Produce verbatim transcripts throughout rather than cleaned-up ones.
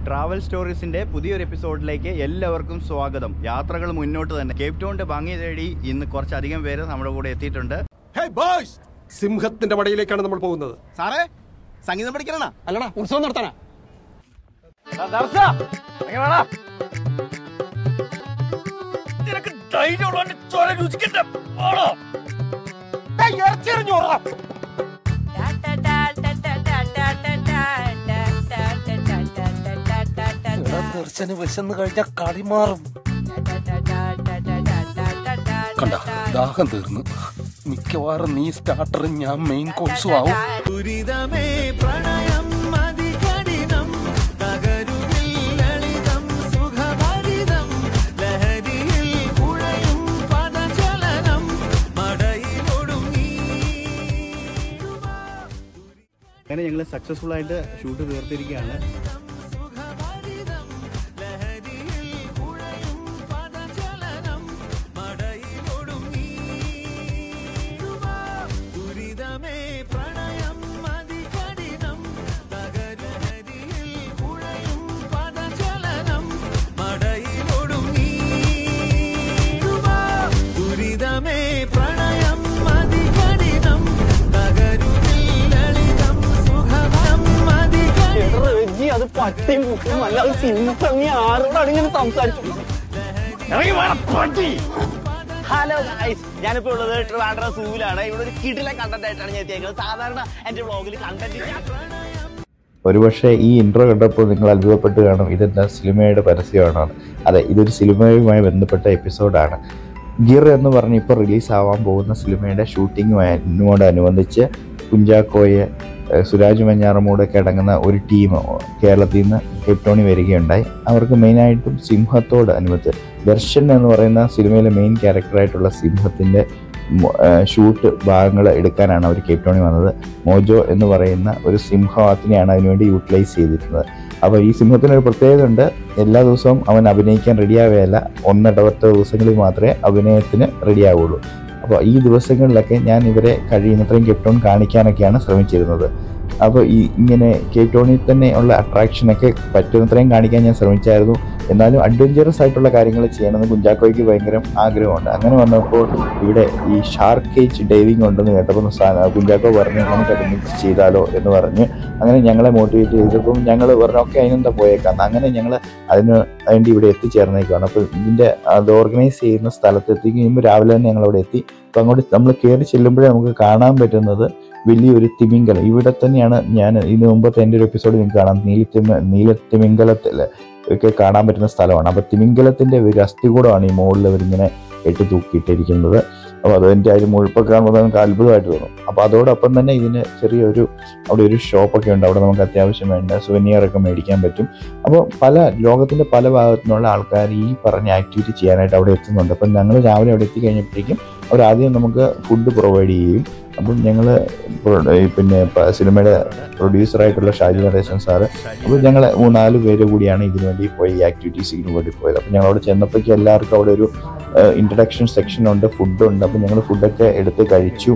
Travel സ്റ്റോറീസിന്റെ പുതിയൊരു എപ്പിസോഡിലേക്ക് എല്ലാവർക്കും സ്വാഗതം. യാത്രകൾ മുന്നോട്ട് തന്നെ. കേപ്പ് ടൗണിന്റെ ഭംഗി തേടി ഇന്ന് കുറച്ചധികം പേര് നമ്മുടെ കൂടെ എത്തിയിട്ടുണ്ട്. സിംഹത്തിന്റെ മടയിലേക്കാണ് നമ്മൾ പോകുന്നത്. സാറേ, സംഗീതം പഠിക്കണ അല്ലടാ, ഉത്സവം നടത്താനാ. ദർശന വിശന്ന് കഴിഞ്ഞ കളി മാറും. കണ്ട, ദാഹം തീർന്നു. മിക്കവാറും നീ സ്റ്റാർട്ടറും ഞാൻ മെയിൻ കോഴ്സും ആവും. അങ്ങനെ ഞങ്ങൾ സക്സസ്ഫുൾ ആയിട്ട് ഷൂട്ട് തീർത്തിരിക്കുകയാണ്. അത് പട്ടിയും മുട്ടും അല്ലാതെ സിനിമ നീ ആരോടാണ് ഇങ്ങനെ സംസാരിച്ചു? ഹലോ ഗൈസ്, ഞാനിപ്പോ ഉള്ളത് ട്രിവാൻഡ്രം സൂവിലാണ്. ഇവിടെ ഒരു കിടിലൻ കണ്ടന്റ് ആയിട്ടാണ് ഞാൻ എത്തിയേക്കുന്നത്. സാധാരണ എന്റെ വ്ളോഗിൽ കണ്ടന്റ് ഒരുപക്ഷെ ഈ ഇൻട്രോ കണ്ടപ്പോൾ നിങ്ങൾ അത്ഭുതപ്പെട്ട് കാണും, ഇതെന്താ സിനിമയുടെ പരസ്യമാണോ? അതെ, ഇതൊരു സിനിമയുമായി ബന്ധപ്പെട്ട എപ്പിസോഡാണ്. ഗിർ എന്ന് പറഞ്ഞ് ഇപ്പോൾ റിലീസാവാൻ പോകുന്ന സിനിമയുടെ ഷൂട്ടിങ്ങുമായോടനുബന്ധിച്ച് കുഞ്ചാക്കോയെ, സുരാജ് വെഞ്ഞാറമൂടൊക്കെ അടങ്ങുന്ന ഒരു ടീം കേരളത്തിൽ നിന്ന് കേപ്പ് ടൗണിൽ വരികയുണ്ടായി. അവർക്ക് മെയിനായിട്ടും സിംഹത്തോട് അനുബന്ധിച്ച് ദർശൻ എന്ന് പറയുന്ന സിനിമയിലെ മെയിൻ ക്യാരക്ടറായിട്ടുള്ള സിംഹത്തിൻ്റെ ഷൂട്ട് ഭാഗങ്ങൾ എടുക്കാനാണ് അവർ കേപ്പ് ടൗണിൽ വന്നത്. മോജോ എന്ന് പറയുന്ന ഒരു സിംഹത്തിനെയാണ് അതിനുവേണ്ടി യൂട്ടിലൈസ് ചെയ്തിരുന്നത്. അപ്പോൾ ഈ സിംഹത്തിനൊരു പ്രത്യേകത ഉണ്ട്. എല്ലാ ദിവസവും അവൻ അഭിനയിക്കാൻ റെഡിയാവുകയല്ല, ഒന്നിടവട്ട ദിവസങ്ങളിൽ മാത്രമേ അഭിനയത്തിന് റെഡിയാവുള്ളൂ. അപ്പോൾ ഈ ദിവസങ്ങളിലൊക്കെ ഞാൻ ഇവരെ കഴിയുന്നത്രയും കേപ്പ് ടൗൺ കാണിക്കാനൊക്കെയാണ് ശ്രമിച്ചിരുന്നത്. അപ്പോൾ ഈ ഇങ്ങനെ കേപ്പ് ടൗണിൽ തന്നെ ഉള്ള അട്രാക്ഷനൊക്കെ പറ്റുന്നത്രയും കാണിക്കാൻ ഞാൻ ശ്രമിച്ചായിരുന്നു. എന്നാലും അഡ്വഞ്ചറസ് ആയിട്ടുള്ള കാര്യങ്ങൾ ചെയ്യണമെന്ന് കുഞ്ചാക്കോയ്ക്ക് ഭയങ്കര ആഗ്രഹമുണ്ട്. അങ്ങനെ വന്നപ്പോൾ ഇവിടെ ഈ ഷാർക്ക് കേജ് ഡൈവിങ് ഉണ്ടെന്ന് കേട്ടപ്പോൾ കുഞ്ചാക്കോ പറഞ്ഞു നമുക്ക് ഒരുമിച്ച് ചെയ്താലോ എന്ന് പറഞ്ഞ് അങ്ങനെ ഞങ്ങളെ മോട്ടിവേറ്റ് ചെയ്തപ്പം ഞങ്ങൾ പറഞ്ഞു ഓക്കെ അതിനെന്താ പോയേക്കാം. അങ്ങനെ ഞങ്ങൾ അതിന് വേണ്ടി ഇവിടെ എത്തിച്ചേർന്നേക്കാണ്. അപ്പോൾ ഇതിൻ്റെ അത് ഓർഗനൈസ് ചെയ്യുന്ന സ്ഥലത്ത് എത്തിക്കുമ്പോൾ രാവിലെ തന്നെ ഞങ്ങളവിടെ എത്തി. അപ്പോൾ അങ്ങോട്ട് നമ്മൾ കയറി ചെല്ലുമ്പോഴേ നമുക്ക് കാണാൻ പറ്റുന്നത് വലിയൊരു തിമിംഗലം. ഇവിടെ തന്നെയാണ് ഞാൻ ഇതിന് മുമ്പത്തെ എൻ്റെ ഒരു എപ്പിസോഡ് നിങ്ങൾക്ക് കാണാം, നീലത്തിമ നീലത്തിമിംഗലത്തിൽ ഒക്കെ കാണാൻ പറ്റുന്ന സ്ഥലമാണ്. അപ്പോൾ തിമിംഗലത്തിൻ്റെ ഒരു അസ്ഥികൂടമാണ് ഈ മുകളിൽ അവരിങ്ങനെ എട്ടി തൂക്കിയിട്ടിരിക്കുന്നത്. അപ്പോൾ അതിൻ്റെ അതിന് മുഴുപ്പൊക്കെ കാണുമ്പോൾ നമുക്ക് അത്ഭുതമായിട്ട് തോന്നും. അപ്പോൾ അതോടൊപ്പം തന്നെ ഇതിന് ചെറിയൊരു അവിടെ ഒരു ഷോപ്പൊക്കെ ഉണ്ട്. അവിടെ നമുക്ക് അത്യാവശ്യം വേണ്ട സുവനിയറൊക്കെ മേടിക്കാൻ പറ്റും. അപ്പോൾ പല ലോകത്തിൻ്റെ പല ഭാഗത്തു നിന്നുള്ള ആൾക്കാർ ഈ പറഞ്ഞ ആക്ടിവിറ്റി ചെയ്യാനായിട്ട് അവിടെ എത്തുന്നുണ്ട്. അപ്പം ഞങ്ങൾ രാവിലെ അവിടെ എത്തിക്കഴിഞ്ഞപ്പോഴേക്കും അവർ ആദ്യം നമുക്ക് ഫുഡ് പ്രൊവൈഡ് ചെയ്യും. അപ്പം ഞങ്ങൾ പിന്നെ സിനിമയുടെ പ്രൊഡ്യൂസറായിട്ടുള്ള ഷാജി നടേശൻ സാറ്, അപ്പോൾ ഞങ്ങൾ മൂന്നാല് പേര് കൂടിയാണ് ഇതിനു വേണ്ടി പോയി ഈ ആക്ടിവിറ്റീസിന് വേണ്ടി പോയത്. അപ്പം ഞങ്ങളവിടെ ചെന്നപ്പോഴേക്കും എല്ലാവർക്കും അവിടെ ഒരു ഇൻട്രഡക്ഷൻ സെക്ഷൻ ഉണ്ട്, ഫുഡുണ്ട്. അപ്പം ഞങ്ങൾ ഫുഡൊക്കെ എടുത്ത് കഴിച്ചു.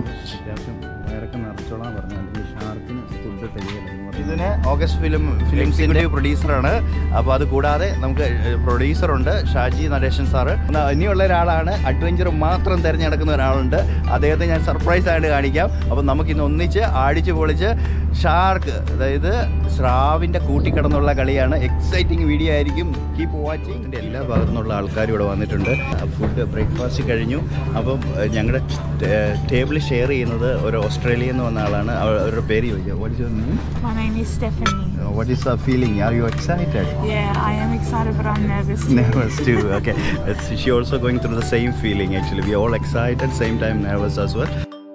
ഇതിന് ഓഗസ്റ്റ് ഫിലിം ഫിലിംസിൻ്റെ പ്രൊഡ്യൂസറാണ്. അപ്പോൾ അത് കൂടാതെ നമുക്ക് പ്രൊഡ്യൂസറുണ്ട് ഷാജി നടേശൻ സാറ്. ഇനിയുള്ള ഒരാളാണ് അഡ്വഞ്ചർ മാത്രം തിരഞ്ഞെടുക്കുന്ന ഒരാളുണ്ട്. അദ്ദേഹത്തെ ഞാൻ സർപ്രൈസ് ആയിട്ട് കാണിക്കാം. അപ്പം നമുക്കിന്ന് ഒന്നിച്ച് ആടിച്ച് പൊളിച്ച് ഷാർക്ക്, അതായത് സ്രാവിൻ്റെ കൂട്ടിക്കിടന്നുള്ള കളിയാണ്. എക്സൈറ്റിംഗ് വീഡിയോ ആയിരിക്കും. Keep watching. ഇതിൻ്റെ എല്ലാ ഭാഗത്തു നിന്നുള്ള ആൾക്കാരും ഇവിടെ വന്നിട്ടുണ്ട്. ഫുഡ് ബ്രേക്ക്ഫാസ്റ്റ് കഴിഞ്ഞു. അപ്പം ഞങ്ങളുടെ ടേബിൾ ഷെയർ ചെയ്യുന്നത് ഒരു ഓസ്ട്രേലിയയിൽ നിന്ന് വന്ന ആളാണ്. അവരുടെ പേര് ചോദിക്കാം. What is your name? My name is Stephanie. Uh, what is the feeling? Are you excited? Yeah, I am excited, but I'm nervous too. Nervous too. Okay. It's, she also going through the same feeling. Actually, we are all excited, same time nervous as well.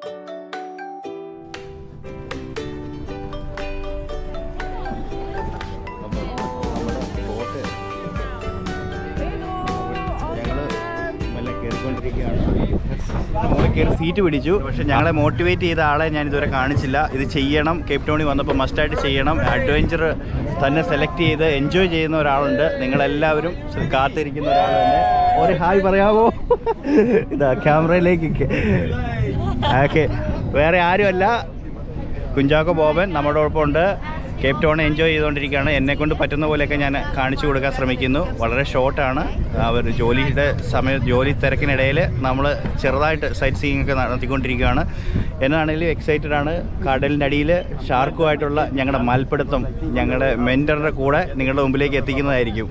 Seat പിടിച്ചു. പക്ഷെ ഞങ്ങളെ motivate ചെയ്ത ആളെ ഞാൻ ഇതുവരെ കാണിച്ചില്ല. ഇത് ചെയ്യണം, കേപ്പ് ടൗണിൽ വന്നപ്പോൾ മസ്റ്റായിട്ട് ചെയ്യണം. അഡ്വഞ്ചർ തന്നെ സെലക്ട് ചെയ്ത് എൻജോയ് ചെയ്യുന്ന ഒരാളുണ്ട്. നിങ്ങളെല്ലാവരും കാത്തിരിക്കുന്ന ഒരാൾ തന്നെ. ഒരു ഹായ് പറയാമോ? ഇതാ ക്യാമറയിലേക്ക്. ഓക്കെ, വേറെ ആരുമല്ല, കുഞ്ചാക്കോ ബോബൻ നമ്മുടെ ഒപ്പം ഉണ്ട്. കേപ്പ് ടൗൺ എൻജോയ് ചെയ്തുകൊണ്ടിരിക്കുകയാണ്. എന്നെക്കൊണ്ട് പറ്റുന്ന പോലെയൊക്കെ ഞാൻ കാണിച്ചു കൊടുക്കാൻ ശ്രമിക്കുന്നു. വളരെ ഷോർട്ടാണ്. അവർ ജോലിയുടെ സമയം ജോലി തിരക്കിനിടയിൽ നമ്മൾ ചെറുതായിട്ട് സൈറ്റ് സീയിങ് ഒക്കെ നടത്തിക്കൊണ്ടിരിക്കുകയാണ്. എന്നാണെങ്കിലും എക്സൈറ്റഡ് ആണ്. കടലിൻ്റെ അടിയിൽ ഷാർക്കുമായിട്ടുള്ള ഞങ്ങളുടെ മൽപ്പിടുത്തം ഞങ്ങളുടെ മെൻറ്ററിൻ്റെ കൂടെ നിങ്ങളുടെ മുമ്പിലേക്ക് എത്തിക്കുന്നതായിരിക്കും.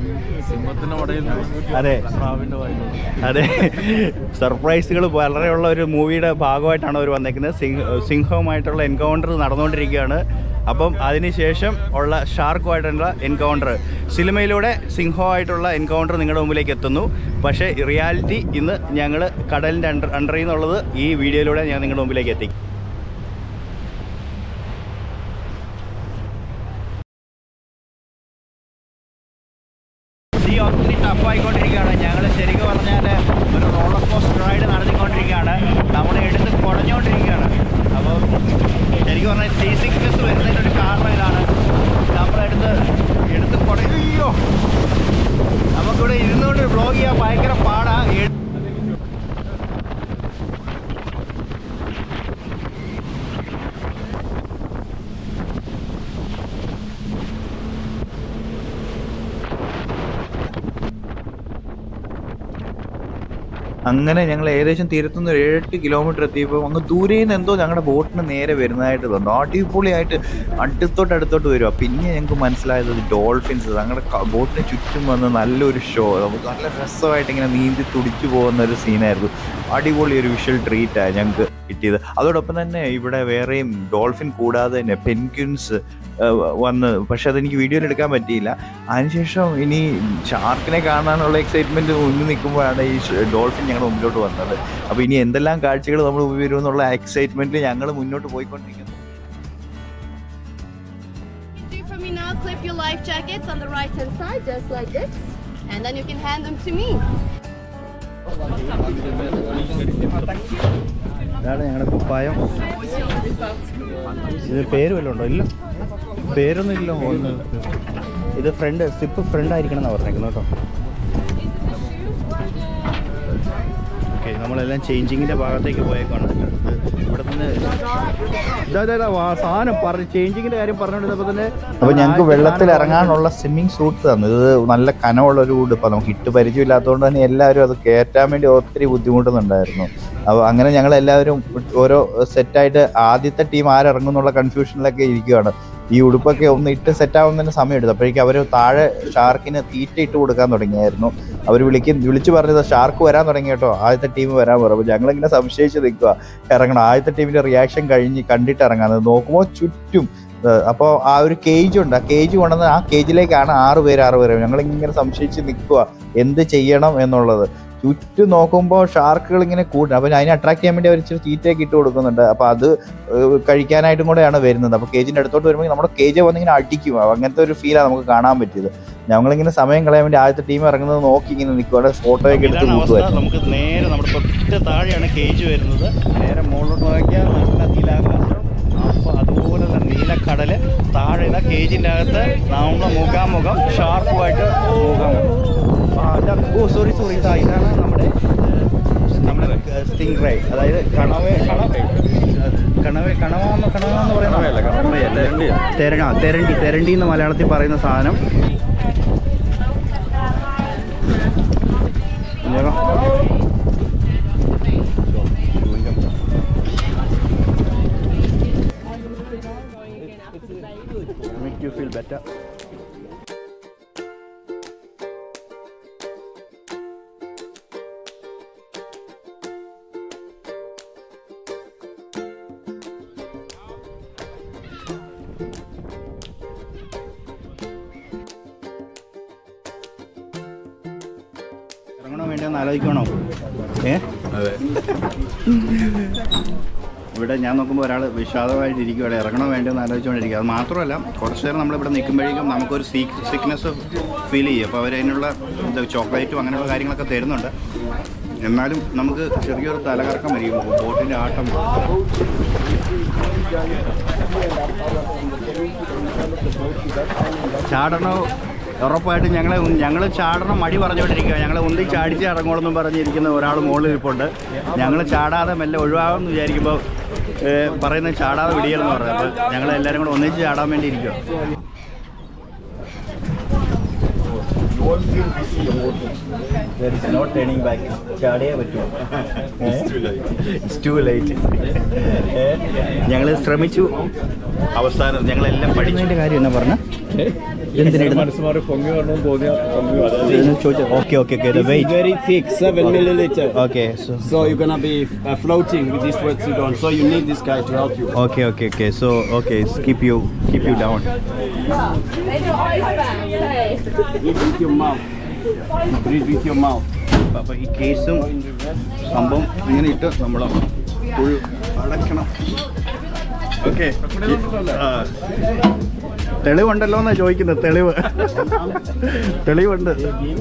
അതെ അതെ സർപ്രൈസുകൾ വളരെയുള്ള ഒരു മൂവിയുടെ ഭാഗമായിട്ടാണ് അവർ വന്നേക്കുന്നത്. സിംഹ സിംഹവുമായിട്ടുള്ള എൻകൗണ്ടർ നടന്നുകൊണ്ടിരിക്കുകയാണ്. അപ്പം അതിനുശേഷം ഉള്ള ഷാർക്കുമായിട്ടുള്ള എൻകൗണ്ടർ, സിനിമയിലൂടെ സിംഹവുമായിട്ടുള്ള എൻകൗണ്ടർ നിങ്ങളുടെ മുമ്പിലേക്ക് എത്തുന്നു. പക്ഷേ റിയാലിറ്റി ഇന്ന് ഞങ്ങൾ കടലിൻ്റെ അണ്ടർ അണ്ടറിൽ നിന്നുള്ളത് ഈ വീഡിയോയിലൂടെ ഞാൻ നിങ്ങളുടെ മുമ്പിലേക്ക് എത്തിക്കും. ഒത്തിരി ടഫായിക്കൊണ്ടിരിക്കുകയാണ്. ഞങ്ങൾ ശരിക്കും പറഞ്ഞാൽ ഒരു റോളർ കോസ്റ്റർ റൈഡ് നടത്തിക്കൊണ്ടിരിക്കുകയാണ്. നമ്മളെ എടുത്ത് കുടഞ്ഞുകൊണ്ടിരിക്കുകയാണ്. അപ്പോൾ ശരിക്കും പറഞ്ഞാൽ സീ സിക്നെസ് വരുന്നതിൻ്റെ ഒരു കാരണം ഇതാണ്. നമ്മളെടുത്ത് എടുത്ത് കുടയോ നമുക്കിവിടെ ഇരുന്നുകൊണ്ട് വ്ളോഗ് ചെയ്യാൻ ഭയങ്കര പാടാണ്. അങ്ങനെ ഞങ്ങൾ ഏകദേശം തീരത്തുനിന്ന് ഒരു ഏഴെട്ട് കിലോമീറ്റർ എത്തിയപ്പോൾ അങ്ങ് ദൂരെ നിന്ന് എന്തോ ഞങ്ങളുടെ ബോട്ടിന് നേരെ വരുന്നതായിട്ട് തോന്നുന്നു. അടിപൊളിയായിട്ട് അടുത്തോട്ട് അടുത്തോട്ട് വരിക. പിന്നെ ഞങ്ങൾക്ക് മനസ്സിലായത് ഡോൾഫിൻസ് ഞങ്ങളുടെ ബോട്ടിന് ചുറ്റും വന്ന് നല്ലൊരു ഷോ, നല്ല രസമായിട്ട് ഇങ്ങനെ നീന്തി തുടിച്ചു പോകുന്ന ഒരു സീനായിരുന്നു. അടിപൊളി ഒരു വിഷ്വൽ ട്രീറ്റാണ് ഞങ്ങൾക്ക് കിട്ടിയത്. അതോടൊപ്പം തന്നെ ഇവിടെ വേറെയും ഡോൾഫിൻ കൂടാതെ തന്നെ പെൻഗ്വിൻസ് വന്ന്, പക്ഷെ അതെനിക്ക് വീഡിയോയിൽ എടുക്കാൻ പറ്റിയില്ല. അതിനുശേഷം ഇനി ഷാർക്കിനെ കാണാനുള്ള എക്സൈറ്റ്മെൻറ്റ് മുന്നിൽ നിൽക്കുമ്പോഴാണ് ഈ ഡോൾഫിൻ ഞങ്ങളുടെ മുമ്പിലോട്ട് വന്നത്. അപ്പോൾ ഇനി എന്തെല്ലാം കാഴ്ചകൾ നമ്മൾ മുമ്പിൽ വരുമെന്നുള്ള എക്സൈറ്റ്മെൻറ്റിൽ ഞങ്ങൾ മുന്നോട്ട് പോയിക്കൊണ്ടിരിക്കുന്നു. For me now, clip your life jackets on the right hand side, just like this, and then you can hand them to me. ഇതാണ് ഞങ്ങളുടെ കുപ്പായം. ഇത് പേര് വല്ലതും ഉണ്ടോ? ഇല്ല, പേരൊന്നും ഇല്ല. ഒന്ന് ഇത് ഫ്രണ്ട് സിപ്പ് ഫ്രണ്ട് ആയിരിക്കണം എന്നാണ് പറഞ്ഞേക്കുന്നത് കേട്ടോ. ഓക്കെ, നമ്മളെല്ലാം ചേഞ്ചിങ്ങിൻ്റെ ഭാഗത്തേക്ക് പോയേക്കാണ്. ഇവിടെ നിന്ന് സാധനം പറഞ്ഞ് ചേഞ്ചിങ്ങിൻ്റെ കാര്യം പറഞ്ഞുകൊണ്ടിരുന്നപ്പോൾ തന്നെ അപ്പോൾ ഞങ്ങൾക്ക് വെള്ളത്തിൽ ഇറങ്ങാനുള്ള സ്വിമ്മിങ് സൂട്ട് തന്നു. ഇത് നല്ല കനമുള്ളൊരു ഉടുപ്പാണ്. നമുക്ക് ഇട്ട് പരിചയമില്ലാത്തതുകൊണ്ട് തന്നെ എല്ലാവരും അത് കയറ്റാൻ വേണ്ടി ഒത്തിരി ബുദ്ധിമുട്ടുന്നുണ്ടായിരുന്നു. അപ്പോൾ അങ്ങനെ ഞങ്ങളെല്ലാവരും ഓരോ സെറ്റായിട്ട് ആദ്യത്തെ ടീം ആരിറങ്ങും എന്നുള്ള കൺഫ്യൂഷനിലൊക്കെ ഇരിക്കുകയാണ്. ഈ ഉടുപ്പൊക്കെ ഒന്ന് ഇട്ട് സെറ്റാവുന്നതിന് സമയം എടുത്തു. അപ്പോഴേക്കും അവർ താഴെ ഷാർക്കിന് തീറ്റ ഇട്ട് കൊടുക്കാൻ തുടങ്ങിയായിരുന്നു. അവർ വിളിക്കും വിളിച്ചു പറഞ്ഞത് ഷാർക്ക് വരാൻ തുടങ്ങി കേട്ടോ, ആദ്യത്തെ ടീം വരാൻ പറയും. അപ്പോൾ ഞങ്ങളിങ്ങനെ സംശയിച്ച് നിൽക്കുക, ഇറങ്ങണം. ആദ്യത്തെ ടീമിൻ്റെ റിയാക്ഷൻ കഴിഞ്ഞ് കണ്ടിട്ട് ഇറങ്ങാൻ നോക്കുമ്പോൾ ചുറ്റും അപ്പോൾ ആ ഒരു കേജ് ഉണ്ട്. ആ കേജ് കൊണ്ടുവന്ന് ആ കേജിലേക്കാണ് ആറ് പേര് ആറ് പേര് ഞങ്ങളിങ്ങനെ സംശയിച്ച് നിൽക്കുക എന്ത് ചെയ്യണം എന്നുള്ളത്. ചുറ്റും നോക്കുമ്പോൾ ഷാർക്കുകൾ ഇങ്ങനെ കൂടും. അപ്പോൾ അതിനെ അട്രാക്ട് ചെയ്യാൻ വേണ്ടി അവർ ഇച്ചിരി തീറ്റയൊക്കെ ഇട്ട് കൊടുക്കുന്നുണ്ട്. അപ്പോൾ അത് കഴിക്കാനായിട്ടും കൂടെയാണ് വരുന്നത്. അപ്പോൾ കേജിൻ്റെ അടുത്തോട്ട് വരുമ്പോൾ നമ്മുടെ കേജ് വന്നിങ്ങനെ അടിക്കും. അങ്ങനത്തെ ഒരു ഫീലാണ് നമുക്ക് കാണാൻ പറ്റിയത്. ഞങ്ങളിങ്ങനെ സമയം കളയാൻ വേണ്ടി ആദ്യത്തെ ടീം ഇറങ്ങുന്നത് നോക്കി ഇങ്ങനെ നിൽക്കുക, ഫോട്ടോയൊക്കെ എടുത്ത് കൂട്ടുമായിരുന്നു. നമുക്ക് നേരെ നമ്മുടെ തൊട്ട് താഴെയാണ് കേജ് വരുന്നത്. നേരെ മുകളിലോട്ട് നോക്കിയാൽ നല്ല നീലാകാശം, അപ്പോൾ അതുപോലെ തന്നെ നീലക്കടൽ. താഴെ ഇതാ കേജിൻ്റെ അകത്ത് നമ്മൾ മുഖാമുഖം ഷാർക്കുമായിട്ട് മുഖാമുഖം. ഓ സോറി സോറി ഇതാ ഇതാണ് നമ്മുടെ നമ്മുടെ സ്റ്റിംഗ് റൈ, അതായത് കണവേ കണവേ കണവേ കണവാന്ന് കണവാന്ന് പറയുന്ന തെരണ തെരണ്ടി തെരണ്ടി എന്ന് മലയാളത്തിൽ പറയുന്ന സാധനം. Make you feel better. ഇറങ്ങണോ വേണ്ടിയൊന്ന് ആലോചിക്കണോ? ഏ അതെ, ഇവിടെ ഞാൻ നോക്കുമ്പോൾ ഒരാൾ വിഷാദമായിട്ടിരിക്കുകയാണ്. ഇറങ്ങണോ വേണ്ടിയൊന്ന് ആലോചിച്ചുകൊണ്ടിരിക്കുക. അത് മാത്രമല്ല കുറച്ച് നേരം നമ്മളിവിടെ നിൽക്കുമ്പോഴേക്കും നമുക്കൊരു സീ സിക്നെസ് ഫീൽ ചെയ്യും. അപ്പോൾ അവരതിനുള്ള ചോക്ലേറ്റും അങ്ങനെയുള്ള കാര്യങ്ങളൊക്കെ തരുന്നുണ്ട്. എന്നാലും നമുക്ക് ചെറിയൊരു തലകറക്കം വരും ബോട്ടിൻ്റെ ആട്ടം. ചാടണോ ഉറപ്പായിട്ടും ഞങ്ങളെ ഞങ്ങൾ ചാടണം മടി പറഞ്ഞുകൊണ്ടിരിക്കുക. ഞങ്ങളെ ഉന്തി ചാടിച്ച് ഇറങ്ങണമെന്നും പറഞ്ഞിരിക്കുന്ന ഒരാൾ മുകളിൽ ഇരിപ്പുണ്ട്. ഞങ്ങൾ ചാടാതെ മെല്ലെ ഒഴിവാകുമെന്ന് വിചാരിക്കുമ്പോൾ പറയുന്നത് ചാടാതെ പിടിയെന്ന് പറഞ്ഞു. അപ്പോൾ ഞങ്ങൾ എല്ലാവരും കൂടെ ഒന്നിച്ച് ചാടാൻ വേണ്ടി ഇരിക്കുക. There is no turning back. ചാടിയേ പറ്റുമോ? It's too late. ഞങ്ങൾ ശ്രമിച്ചു, അവസാനം ഞങ്ങളെല്ലാം പഠിച്ചതിൻ്റെ കാര്യം എന്നാ പറഞ്ഞ okay okay okay the weight very thick, seven milliliter. Okay, so So you're gonna be uh, floating with this wetsuit on. So you need this guy to help you. okay okay okay so okay it's keep you keep you down. Breathe with your mouth. Breathe with your mouth. അപ്പോൾ ഈ കേസും സംഭവം ഇങ്ങനെ ഇട്ട് നമ്മൾ full അടയ്ക്കണം. Okay, തെളിവുണ്ടല്ലോ എന്നാണ് ചോദിക്കുന്നത്. തെളിവ് തെളിവുണ്ട്.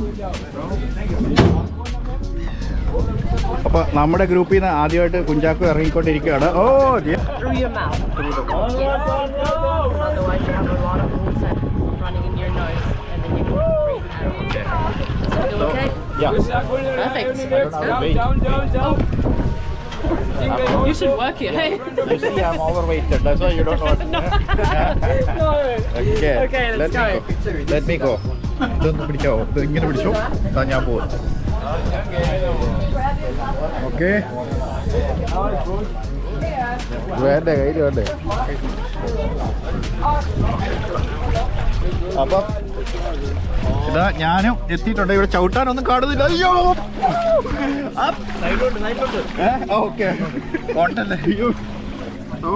അപ്പോൾ നമ്മുടെ ഗ്രൂപ്പിൽ നിന്ന് ആദ്യമായിട്ട് കുഞ്ചാക്കോ ഇറങ്ങിക്കൊണ്ടിരിക്കുകയാണ്. ഓ Through your mouth. Yes. Otherwise you have a lot of water running in your nose and then you can breathe out. Is that okay? Yeah. Perfect. Oh. You should work here, hey? You see, I'm overweighted. That's why you don't want. No. Okay. Okay, let's Let go. me go. Let me go. ഇതൊന്ന് പിടിച്ചോ, ഇത് ഇങ്ങനെ പിടിച്ചോ. അതാ ഞാൻ പോകും. Okay, വേണ്ടേ കയ്യിൽ വേണ്ടേ? അപ്പം ഇതാ ഞാനും എത്തിയിട്ടുണ്ട്. ഇവിടെ ചവിട്ടാനൊന്നും കാണുന്നില്ല. അയ്യോ, ഓക്കെ കോട്ടല്ലേ. അയ്യോ, ഓ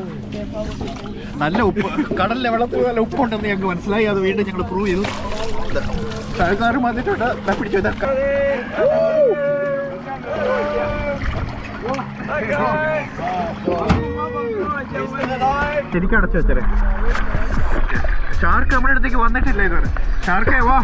നല്ല ഉപ്പ്, കടലിലെ വെള്ളത്തിൽ നല്ല ഉപ്പുണ്ടെന്ന് ഞങ്ങൾക്ക് മനസ്സിലായി. അത് വീണ്ടും ഞങ്ങൾ പ്രൂവ് ചെയ്തു. സർക്കാരും വന്നിട്ടുണ്ട്. പിടിച്ചു ഇതൊക്കെ ശരിക്കും അടച്ചു വെച്ചേ. ഷാർക്ക് നമ്മുടെ അടുത്തേക്ക് വന്നിട്ടില്ല ഇതുവരെ. ഷാർക്കേ വാ.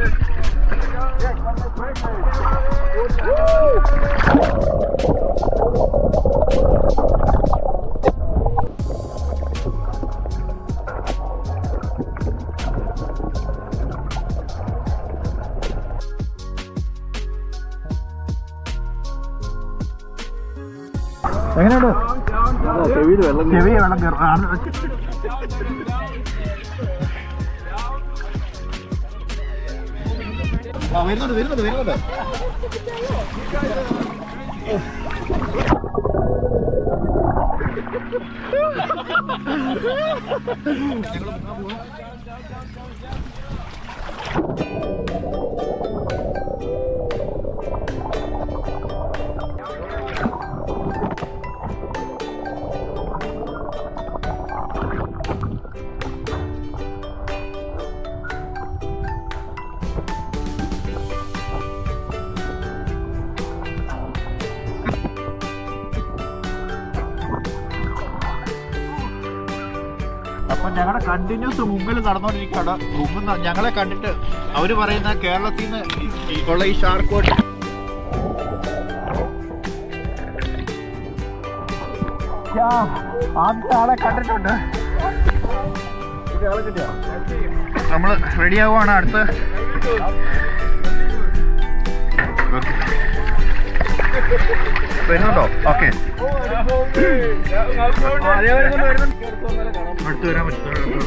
എങ്ങനെയുണ്ട്? ചെവിയിൽ വെള്ളം ചെവി വെള്ളം കയറും. വരുന്നുണ്ട് വരുന്നുണ്ട് വരുന്നുണ്ട്. അപ്പം ഞങ്ങളുടെ കണ്ടിന്യൂസ് മുമ്പിൽ നടന്നുകൊണ്ടിരിക്കുകയാണ്. മുമ്പ് ഞങ്ങളെ കണ്ടിട്ട് അവർ പറയുന്ന കേരളത്തിൽ നിന്ന് ഉള്ള ഈ ഷാർക്ക് ബോട്ട് ആദ്യത്തെ ആളെ കണ്ടിട്ടുണ്ട്. നമ്മൾ റെഡിയാവുകയാണ്. അടുത്ത് വരുന്നുണ്ടോ? ഓക്കെ, അടുത്ത് വരാൻ പറ്റും.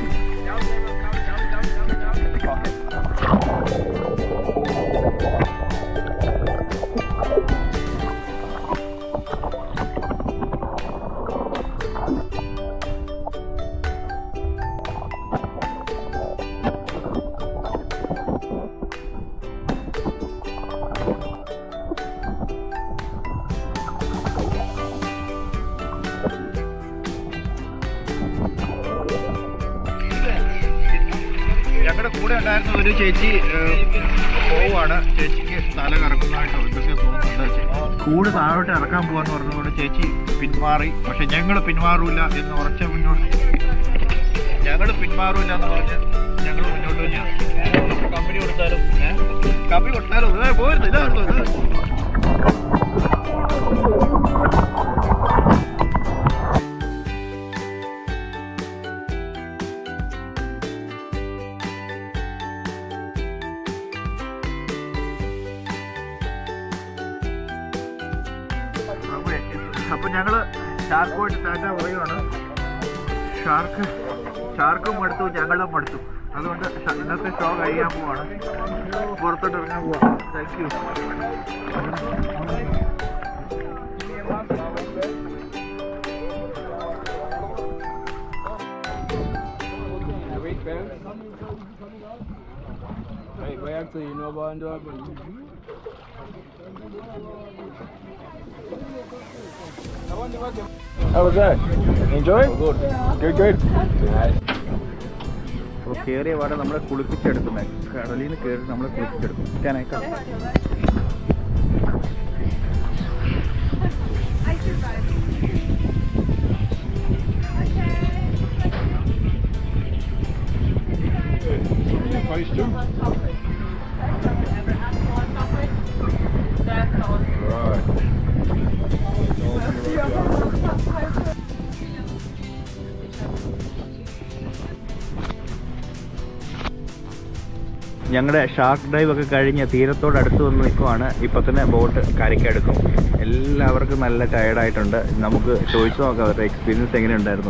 ഞങ്ങളുടെ കൂടെ ഉണ്ടായിരുന്ന ഒരു ചേച്ചി പോവാണ്. ചേച്ചിക്ക് തല കറക്കുന്നതായിട്ടോ എന്തൊക്കെ തോന്നുന്നുണ്ട്. കൂട് താഴോട്ട് ഇറക്കാൻ പോവാന്ന് പറഞ്ഞതുകൊണ്ട് ചേച്ചി പിന്മാറി. പക്ഷെ ഞങ്ങൾ പിന്മാറൂല എന്ന് ഉറച്ച മുന്നോട്ട് ഞങ്ങൾ പിന്മാറൂല എന്ന് പറഞ്ഞ് ഞങ്ങൾ മുന്നോട്ട് തന്നെയാണ്. കമ്പനി കൊടുത്താലും കമ്പനി കൊടുത്താലും പോയിരുന്നു. ഇതായിരുന്നു ഇത്. അപ്പോൾ ഞങ്ങൾ ഷാർക്കുമായിട്ട് ടാറ്റ പറയുകയാണ്. ഷാർക്ക് ഷാർക്കും മടുത്തു, ഞങ്ങളും മടുത്തു. അതുകൊണ്ട് ഇന്നത്തെ ഷോ കഴിയാൻ പോവാണ്, പുറത്തോട്ട് ഇറങ്ങാൻ പോവാണ്. Thank you. How was that? Enjoy? Good. Good, good. അപ്പോൾ കയറിയ പാടെ നമ്മളെ കുളിപ്പിച്ചെടുക്കുന്നത്, കടലിൽ നിന്ന് കയറി നമ്മളെ കുളിപ്പിച്ചെടുക്കും. ഞാനേക്കാം. ഞങ്ങളുടെ ഷാർക്ക് ഡൈവ് ഒക്കെ കഴിഞ്ഞ് തീരത്തോട് അടുത്ത് വന്ന് നിൽക്കുവാണ്. ഇപ്പം തന്നെ ബോട്ട് കരയ്ക്കെടുക്കും. എല്ലാവർക്കും നല്ല ടയർഡായിട്ടുണ്ട്. നമുക്ക് ചോദിച്ചു നോക്കാം അവരുടെ എക്സ്പീരിയൻസ് എങ്ങനെ ഉണ്ടായിരുന്നു.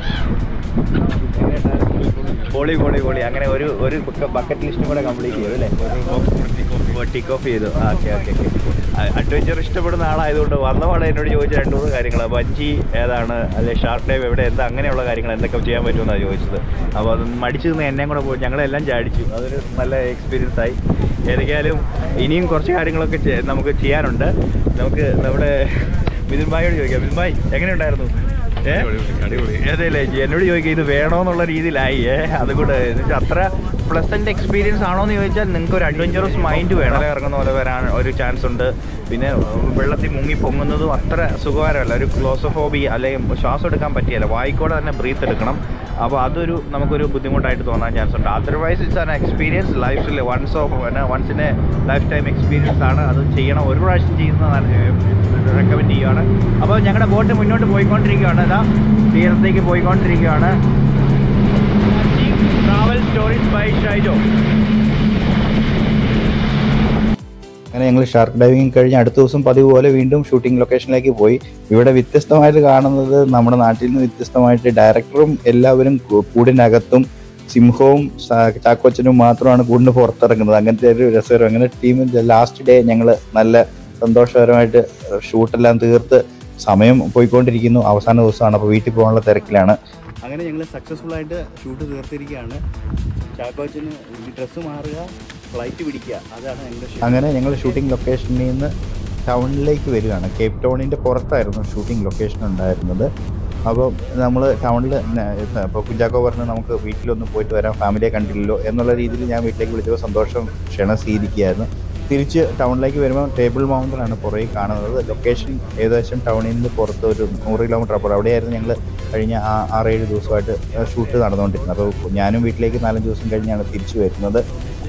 പൊളി പൊളി പൊളി. അങ്ങനെ ഒരു ഒരു ബക്കറ്റ് ലിസ്റ്റും കൂടെ കംപ്ലീറ്റ് ചെയ്തു അല്ലേ? ടിക്ക് ഓഫ് ചെയ്തു. Okay okay okay. അഡ്വഞ്ചർ ഇഷ്ടപ്പെടുന്ന ആളായതുകൊണ്ട് വന്നപാടെ എന്നോട് ചോദിച്ച രണ്ട് മൂന്ന് കാര്യങ്ങൾ, ബഞ്ചി ഏതാണ്, അല്ലെ ഷാർക്ക് ഡൈവ് എവിടെ, എന്താ അങ്ങനെയുള്ള കാര്യങ്ങൾ എന്തൊക്കെ ചെയ്യാൻ പറ്റുമെന്നാണ് ചോദിച്ചത്. അപ്പോൾ അത് മടിച്ചു നിന്ന് എന്നെയും കൂടെ പോയി ഞങ്ങളെല്ലാം ചാടിച്ചു. അതൊരു നല്ല എക്സ്പീരിയൻസ് ആയി. ഏതൊക്കെയാലും ഇനിയും കുറച്ച് കാര്യങ്ങളൊക്കെ നമുക്ക് ചെയ്യാനുണ്ട്. നമുക്ക് നമ്മുടെ മിഥുൻ ഭായിയോട് ചോദിക്കാം. മിഥുൻ ഭായ് എങ്ങനെയുണ്ടായിരുന്നു? ഏതല്ലേ എന്നോട് ചോദിക്കുക ഇത് വേണമെന്നുള്ള രീതിയിലായി. ഏ അതുകൊണ്ട് എന്നുവെച്ചാൽ അത്ര പ്ലസന്റ് എക്സ്പീരിയൻസ് ആണോ എന്ന് ചോദിച്ചാൽ നിങ്ങൾക്ക് ഒരു അഡ്വഞ്ചറസ് മൈൻഡ് വേണം. ഇറങ്ങുന്ന പോലെ വരാൻ ഒരു ചാൻസ് ഉണ്ട്. പിന്നെ വെള്ളത്തിൽ മുങ്ങി പൊങ്ങുന്നതും അത്ര സുഖകരമല്ല. ഒരു ക്ലോസോഫോബി അല്ലെങ്കിൽ ശ്വാസം എടുക്കാൻ പറ്റിയല്ല, വായിക്കോടെ തന്നെ ബ്രീത്ത് എടുക്കണം. അപ്പോൾ അതൊരു നമുക്കൊരു ബുദ്ധിമുട്ടായിട്ട് തോന്നാൻ ചാൻസ് ഉണ്ട്. അതർവൈസ് ഇറ്റ്സ് ആൻ എക്സ്പീരിയൻസ് ലൈഫിൽ once of once in a lifetime experience ആണ്. അത് ചെയ്യണം, ഒരു പ്രാവശ്യം ചെയ്യുന്ന റെക്കമെൻഡ് ചെയ്യുകയാണ്. അപ്പോൾ ഞങ്ങളുടെ ബോട്ട് മുന്നോട്ട് പോയിക്കൊണ്ടിരിക്കുകയാണ്. ഇതാ തീരത്തേക്ക് പോയിക്കൊണ്ടിരിക്കുകയാണ്. Travel stories by Shaijo. അങ്ങനെ ഞങ്ങൾ ഷാർക്ക് ഡൈവിങ് കഴിഞ്ഞ് അടുത്ത ദിവസം പതിവ് പോലെ വീണ്ടും ഷൂട്ടിംഗ് ലൊക്കേഷനിലേക്ക് പോയി. ഇവിടെ വ്യത്യസ്തമായിട്ട് കാണുന്നത് നമ്മുടെ നാട്ടിൽ നിന്ന് വ്യത്യസ്തമായിട്ട് ഡയറക്ടറും എല്ലാവരും കൂടിനകത്തും സിംഹവും ചാക്കോച്ചനും മാത്രമാണ് കൂടിന് പുറത്തിറങ്ങുന്നത്. അങ്ങനത്തെ ഒരു രസകരം. അങ്ങനെ ടീമിൻ്റെ ലാസ്റ്റ് ഡേ ഞങ്ങൾ നല്ല സന്തോഷകരമായിട്ട് ഷൂട്ടെല്ലാം തീർത്ത് സമയം പോയിക്കൊണ്ടിരിക്കുന്നു. അവസാന ദിവസമാണ്, അപ്പോൾ വീട്ടിൽ പോകാനുള്ള തിരക്കിലാണ്. അങ്ങനെ ഞങ്ങൾ സക്സസ്ഫുൾ ആയിട്ട് ഷൂട്ട് തീർത്തിരിക്കുകയാണ്. ചാക്കോച്ചന് ഡ്രസ്സ് മാറുക, ഫ്ലൈറ്റ് പിടിക്കുക, അതാണ് ഞങ്ങളുടെ. അങ്ങനെ ഞങ്ങൾ ഷൂട്ടിംഗ് ലൊക്കേഷനിൽ നിന്ന് ടൗണിലേക്ക് വരികയാണ്. കേപ്പ് ടൗണിൻ്റെ പുറത്തായിരുന്നു ഷൂട്ടിംഗ് ലൊക്കേഷൻ ഉണ്ടായിരുന്നത്. അപ്പോൾ നമ്മൾ ടൗണിൽ ഇപ്പോൾ കുഞ്ചാക്കോ പറഞ്ഞ് നമുക്ക് വീട്ടിലൊന്ന് പോയിട്ട് വരാം, ഫാമിലിയെ കണ്ടില്ലല്ലോ എന്നുള്ള രീതിയിൽ ഞാൻ വീട്ടിലേക്ക് വിളിച്ചപ്പോൾ സന്തോഷം ക്ഷണം സ്വീകരിക്കുകയായിരുന്നു. തിരിച്ച് ടൗണിലേക്ക് വരുമ്പോൾ ടേബിൾ മൗണ്ടനാണ് പുറകെ കാണുന്നത്. ലൊക്കേഷൻ ഏകദേശം ടൗണിൽ നിന്ന് പുറത്ത് ഒരു നൂറ് കിലോമീറ്റർ അപ്പോൾ അവിടെയായിരുന്നു ഞങ്ങൾ കഴിഞ്ഞ ആ ആറേഴ് ദിവസമായിട്ട് ഷൂട്ട് നടന്നുകൊണ്ടിരുന്നത്. അപ്പോൾ ഞാനും വീട്ടിലേക്ക് നാലഞ്ച് ദിവസം കഴിഞ്ഞാണ് തിരിച്ചു വരുന്നത്.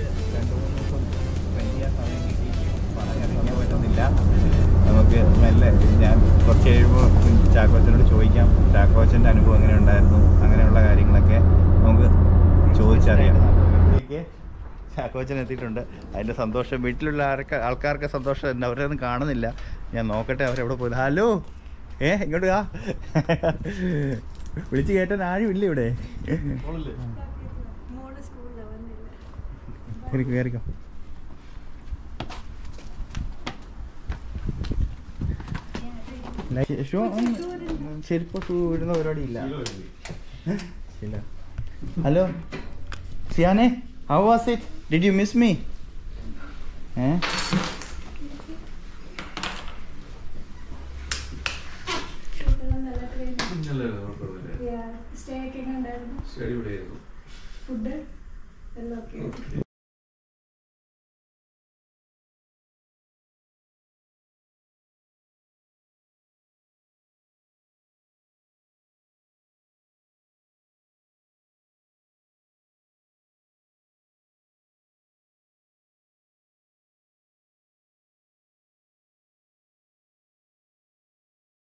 നമുക്ക് മെല്ലെ ഞാൻ കുറച്ച് കഴിയുമ്പോൾ ചാക്കോച്ചനോട് ചോദിക്കാം ചാക്കോച്ചൻ്റെ അനുഭവം എങ്ങനെ ഉണ്ടായിരുന്നു, അങ്ങനെയുള്ള കാര്യങ്ങളൊക്കെ നമുക്ക് ചോദിച്ചറിയാം. ചാക്കോച്ചൻ എത്തിയിട്ടുണ്ട്. അതിൻ്റെ സന്തോഷം വീട്ടിലുള്ള ആർക്ക് ആൾക്കാർക്ക് സന്തോഷം ഉണ്ട്. അവരൊന്നും കാണുന്നില്ല. ഞാൻ നോക്കട്ടെ അവരെവിടെ പോയി. ഹലോ, ഏ ഇങ്ങോട്ട് ആ വിളിച്ച് കേട്ടാൻ ആരും ഇല്ല ഇവിടെ. കയറിക്കോ കയറിക്കോ. ചെരുപ്പ് ഷൂ ഇടുന്ന പരിപാടി ഇല്ല. ഹലോ സിയാനെ, how was it? Did you miss me? Eh?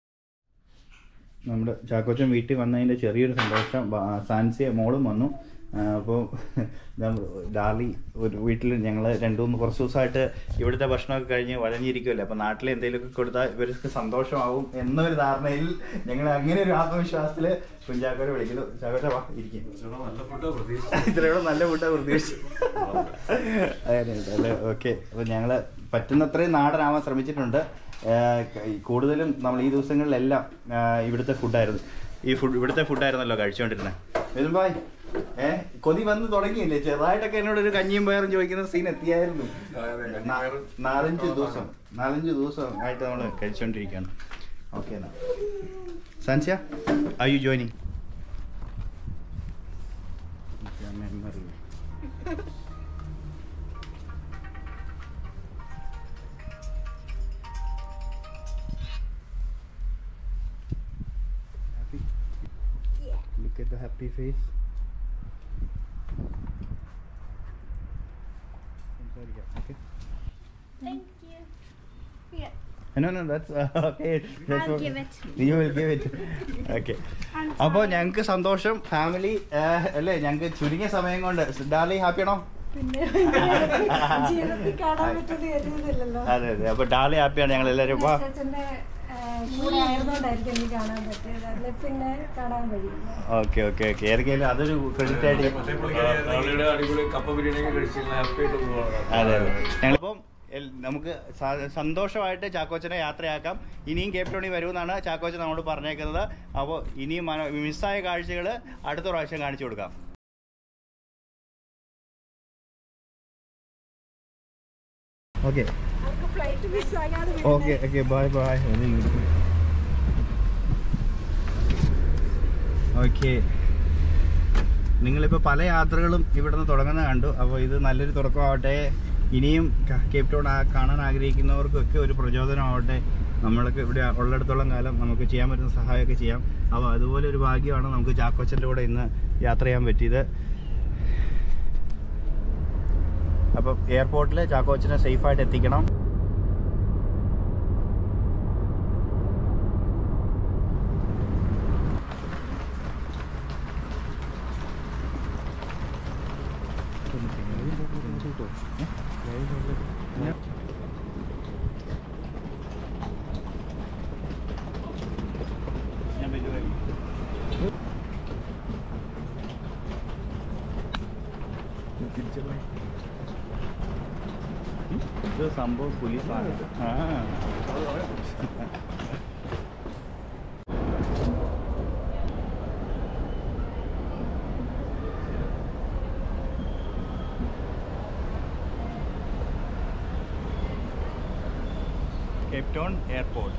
നമ്മുടെ ചാക്കോച്ചൻ വീട്ടിൽ വന്നതിൻ്റെ ചെറിയൊരു സന്തോഷം. സാൻസിയ മോളും വന്നു. അപ്പോൾ ഡാർലി ഒരു വീട്ടിൽ ഞങ്ങൾ രണ്ടു മൂന്ന് കുറച്ച് ദിവസമായിട്ട് ഇവിടുത്തെ ഭക്ഷണമൊക്കെ കഴിഞ്ഞ് വഴഞ്ഞിരിക്കുമല്ലേ, അപ്പോൾ നാട്ടിൽ എന്തെങ്കിലുമൊക്കെ കൊടുത്താൽ ഇവർക്ക് സന്തോഷമാവും എന്നൊരു ധാരണയിൽ ഞങ്ങൾ അങ്ങനെ ഒരു ആത്മവിശ്വാസത്തിൽ കുഞ്ചാക്കോരെ വിളിക്കുന്നു. ചാക്കോച്ച വാ ഇരിക്കും, ഇത്രയോടെ നല്ല ഫുഡാണ് പ്രതീക്ഷിച്ചു. അതെ അല്ലേ, ഓക്കെ. അപ്പോൾ ഞങ്ങൾ പറ്റുന്നത്രയും നാടനാവാൻ ശ്രമിച്ചിട്ടുണ്ട്. കൂടുതലും നമ്മൾ ഈ ദിവസങ്ങളിലെല്ലാം ഇവിടുത്തെ ഫുഡായിരുന്നു ഈ ഫുഡ് ഇവിടുത്തെ ഫുഡായിരുന്നല്ലോ കഴിച്ചുകൊണ്ടിരുന്നത്. വരുമ്പായ് ഏഹ് കൊതി വന്ന് തുടങ്ങിയില്ലേ, ചെറുതായിട്ടൊക്കെ എന്നോട് ഒരു കഞ്ഞിയും പയറും ചോദിക്കുന്ന സീൻ എത്തിയായിരുന്നു. നാലഞ്ച് ദിവസം നാലഞ്ച് ദിവസം ആയിട്ട് നമ്മൾ കഴിച്ചുകൊണ്ടിരിക്കുകയാണ്. ഓക്കെ, എന്നാ Sansiya are you joining? Look at the happy face. Okay. Thank you. Yeah. No, no, that's uh, okay. That's I'll what, give it. You will give it. Okay. അപ്പോൾ ഞങ്ങൾക്ക് സന്തോഷം, ഫാമിലി അല്ലേ, ഞങ്ങൾക്ക് ചുരുങ്ങിയ സമയം കൊണ്ട്. ഡാർലി ഹാപ്പിയാണോ? അതെ അതെ, അപ്പോൾ ഡാർലി ഹാപ്പിയാണ്. ഞങ്ങൾ എല്ലാവരും വാ. ഓക്കെ ഓക്കെ ഓക്കെ ഏതൊക്കെയാലും അതൊരു ക്രെഡിറ്റ് ആയിട്ട്. അതെ അതെ, ഞങ്ങളിപ്പം നമുക്ക് സന്തോഷമായിട്ട് ചാക്കോച്ചനെ യാത്രയാക്കാം. ഇനിയും കേപ്പ് ടൗണിൽ വരുമെന്നാണ് ചാക്കോച്ചൻ നമ്മോട് പറഞ്ഞേക്കുന്നത്. അപ്പോൾ ഇനിയും മിസ്സായ കാഴ്ചകൾ അടുത്ത പ്രാവശ്യം കാണിച്ചു കൊടുക്കാം. Okay okay okay bye bye. Okay, നിങ്ങളിപ്പോൾ പല യാത്രകളും ഇവിടെ നിന്ന് തുടങ്ങുന്നത് കണ്ടു. അപ്പോൾ ഇത് നല്ലൊരു തുടക്കമാവട്ടെ. ഇനിയും കേപ്പ് ടൗൺ കാണാൻ ആഗ്രഹിക്കുന്നവർക്കൊക്കെ ഒരു പ്രചോദനമാവട്ടെ. നമ്മൾക്ക് ഇവിടെ ഉള്ളിടത്തോളം കാലം നമുക്ക് ചെയ്യാൻ പറ്റുന്ന സഹായമൊക്കെ ചെയ്യാം. അപ്പോൾ അതുപോലെ ഒരു ഭാഗ്യമാണ് നമുക്ക് ചാക്കോച്ചൻ്റെ കൂടെ ഇന്ന് യാത്ര ചെയ്യാൻ പറ്റിയത്. അപ്പം എയർപോർട്ടിൽ ചാക്കോച്ചനെ സേഫായിട്ട് എത്തിക്കണം. ഇത് സംഭവം പോലീസാണ്. ആ കേപ്പ് ടൗൺ എയർപോർട്ട്.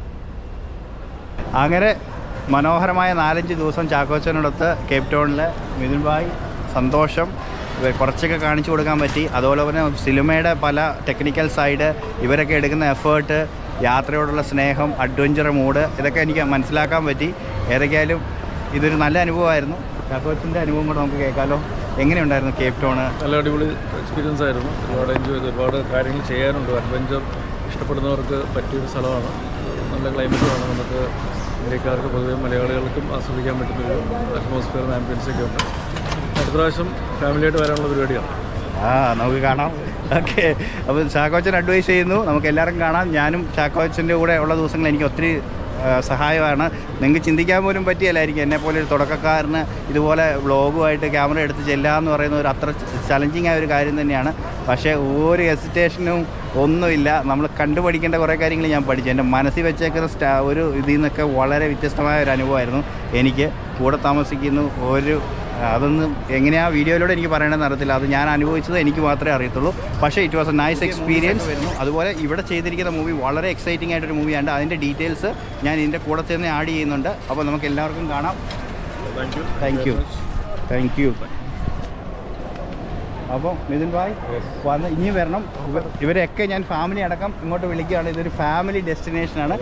അങ്ങനെ മനോഹരമായ നാലഞ്ച് ദിവസം ചാക്കോച്ചനോടൊത്ത് കേപ്പ് ടൗണിൽ മിഥുൻ ഭായ് സന്തോഷം കുറച്ചൊക്കെ കാണിച്ചു കൊടുക്കാൻ പറ്റി. അതുപോലെ തന്നെ സിനിമയുടെ പല ടെക്നിക്കൽ സൈഡ്, ഇവരൊക്കെ എടുക്കുന്ന എഫേർട്ട്, യാത്രയോടുള്ള സ്നേഹം, അഡ്വഞ്ചർ മൂഡ്, ഇതൊക്കെ എനിക്ക് മനസ്സിലാക്കാൻ പറ്റി. ഏതൊക്കെയായാലും ഇതൊരു നല്ല അനുഭവമായിരുന്നു. ചാക്കോച്ചൻ്റെ അനുഭവം കൂടെ നമുക്ക് കേൾക്കാമല്ലോ. എങ്ങനെയുണ്ടായിരുന്നു കേപ്പ് ടൗൺ? നല്ല അടിപൊളി എക്സ്പീരിയൻസ് ആയിരുന്നു. ഒരുപാട് എൻജോയ് ചെയ്തു. ഒരുപാട് കാര്യങ്ങൾ ചെയ്യാനുണ്ട്. അഡ്വഞ്ചർ ഇഷ്ടപ്പെടുന്നവർക്ക് പറ്റിയൊരു സ്ഥലമാണ്. നല്ല ക്ലൈമറ്റുമാണ്. നമുക്ക് ഇന്ത്യക്കാർക്ക് പൊതുവെ മലയാളികൾക്കും ആസ്വദിക്കാൻ പറ്റുന്നൊരു അറ്റ്മോസ്ഫിയറും ആംബിയൻസൊക്കെ ഉണ്ട്. അടുത്ത പ്രാവശ്യം ഫാമിലിയായിട്ട് വരാനുള്ള പരിപാടിയാണ്. ആ നമുക്ക് കാണാം. ഓക്കെ, അപ്പോൾ ചാക്കോച്ചൻ അഡ്വൈസ് ചെയ്യുന്നു, നമുക്ക് എല്ലാവർക്കും കാണാം. ഞാനും ചാക്കോച്ചൻ്റെ കൂടെ ഉള്ള ദിവസങ്ങൾ എനിക്ക് ഒത്തിരി സഹായമാണ്. നിങ്ങൾക്ക് ചിന്തിക്കാൻ പോലും പറ്റിയല്ലായിരിക്കും എന്നെപ്പോലെ ഒരു തുടക്കക്കാരന് ഇതുപോലെ വ്ളോഗുമായിട്ട് ക്യാമറ എടുത്ത് ചെല്ലുക എന്ന് പറയുന്ന ഒരു അത്ര ചലഞ്ചിങ് ആയ ഒരു കാര്യം തന്നെയാണ്. പക്ഷേ ഒരു ഹെസിറ്റേഷനും ഒന്നുമില്ല. നമ്മൾ കണ്ടുപഠിക്കേണ്ട കുറേ കാര്യങ്ങൾ ഞാൻ പഠിച്ചു. എൻ്റെ മനസ്സിൽ വെച്ചേക്കുന്ന സ്റ്റാ ഒരു ഇതിൽ നിന്നൊക്കെ വളരെ വ്യത്യസ്തമായ ഒരു അനുഭവമായിരുന്നു എനിക്ക്. കൂടെ താമസിക്കുന്നു ഒരു അതൊന്നും എങ്ങനെയാ വീഡിയോയിലൂടെ എനിക്ക് പറയണമെന്ന് അറിയത്തില്ല. അത് ഞാൻ അനുഭവിച്ചത് എനിക്ക് മാത്രമേ അറിയത്തുള്ളൂ. പക്ഷേ it was a nice experience വരുന്നു. അതുപോലെ ഇവിടെ ചെയ്തിരിക്കുന്ന മൂവി വളരെ എക്സൈറ്റിംഗ് ആയിട്ടൊരു മൂവിയാണ്. അതിൻ്റെ ഡീറ്റെയിൽസ് ഞാൻ ഇതിൻ്റെ കൂടെ തന്നെ ആഡ് ചെയ്യുന്നുണ്ട്. അപ്പോൾ നമുക്ക് എല്ലാവർക്കും കാണാം. താങ്ക് യു താങ്ക് യു അപ്പോൾ മിഥുൻ ഭായ് വന്ന് ഇനി വരണം. ഇവരെയൊക്കെ ഞാൻ ഫാമിലി അടക്കം ഇങ്ങോട്ട് വിളിക്കുകയാണ്. ഇതൊരു ഫാമിലി ഡെസ്റ്റിനേഷനാണ്.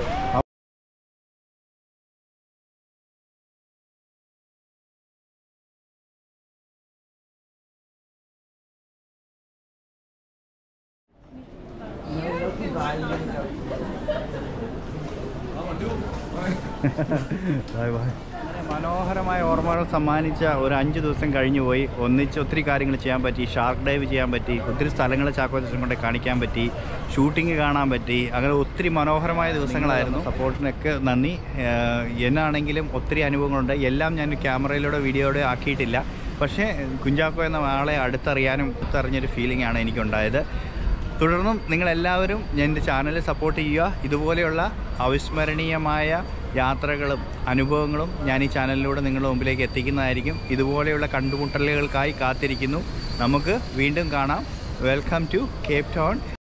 Bye bye. മനോഹരമായ ഓർമ്മകൾ സമ്മാനിച്ച ഒരു അഞ്ച് ദിവസം കഴിഞ്ഞു പോയി. ഒന്നിച്ച് ഒത്തിരി കാര്യങ്ങൾ ചെയ്യാൻ പറ്റി. ഷാർക്ക് ഡൈവ് ചെയ്യാൻ പറ്റി, ഒത്തിരി സ്ഥലങ്ങൾ ചാക്കോച്ചൻ കൊണ്ട് കാണിക്കാൻ പറ്റി, ഷൂട്ടിങ് കാണാൻ പറ്റി. അങ്ങനെ ഒത്തിരി മനോഹരമായ ദിവസങ്ങളായിരുന്നു. സപ്പോർട്ടിനൊക്കെ നന്ദി. എന്നാണെങ്കിലും ഒത്തിരി അനുഭവങ്ങളുണ്ട്. എല്ലാം ഞാൻ ക്യാമറയിലൂടെ വീഡിയോയുടെ ആക്കിയിട്ടില്ല. പക്ഷേ കുഞ്ചാക്കോ എന്ന ആളെ അടുത്തറിയാനും അടുത്തറിഞ്ഞൊരു ഫീലിംഗ് ആണ് എനിക്കുണ്ടായത്. തുടർന്നും നിങ്ങളെല്ലാവരും എൻ്റെ ചാനൽ സപ്പോർട്ട് ചെയ്യുക. ഇതുപോലെയുള്ള അവിസ്മരണീയമായ യാത്രകളും അനുഭവങ്ങളും ഞാൻ ഈ ചാനലിലൂടെ നിങ്ങളുടെ മുമ്പിലേക്ക് എത്തിക്കുന്നതായിരിക്കും. ഇതുപോലെയുള്ള കണ്ടുമുട്ടലുകൾക്കായി കാത്തിരിക്കുന്നു. നമുക്ക് വീണ്ടും കാണാം. Welcome to Cape town.